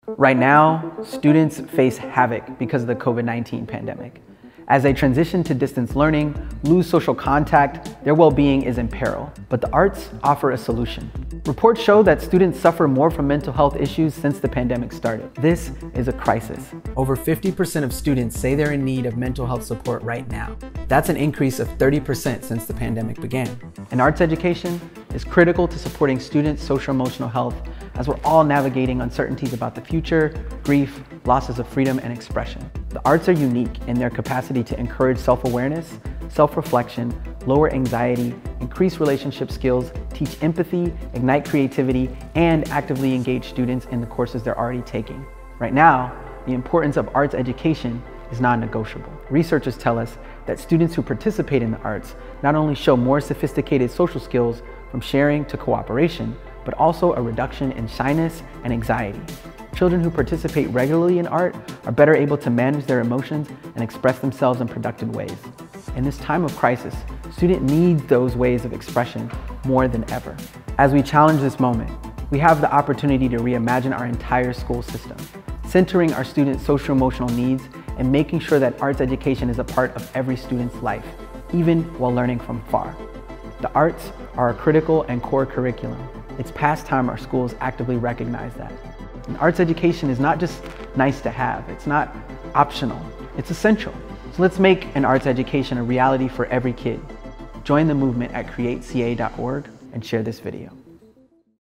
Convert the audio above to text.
Right now, students face havoc because of the COVID-19 pandemic. As they transition to distance learning, lose social contact, their well-being is in peril. But the arts offer a solution. Reports show that students suffer more from mental health issues since the pandemic started. This is a crisis. Over 50% of students say they're in need of mental health support right now. That's an increase of 30% since the pandemic began. And arts education is critical to supporting students' social-emotional health as we're all navigating uncertainties about the future, grief, losses of freedom and expression. The arts are unique in their capacity to encourage self-awareness, self-reflection, lower anxiety, increase relationship skills, teach empathy, ignite creativity, and actively engage students in the courses they're already taking. Right now, the importance of arts education is non-negotiable. Researchers tell us that students who participate in the arts not only show more sophisticated social skills from sharing to cooperation, but also a reduction in shyness and anxiety. Children who participate regularly in art are better able to manage their emotions and express themselves in productive ways. In this time of crisis, students need those ways of expression more than ever. As we challenge this moment, we have the opportunity to reimagine our entire school system, centering our students' social-emotional needs and making sure that arts education is a part of every student's life, even while learning from far. The arts are a critical and core curriculum. It's past time our schools actively recognize that. And arts education is not just nice to have, it's not optional, it's essential. So let's make an arts education a reality for every kid. Join the movement at createca.org and share this video.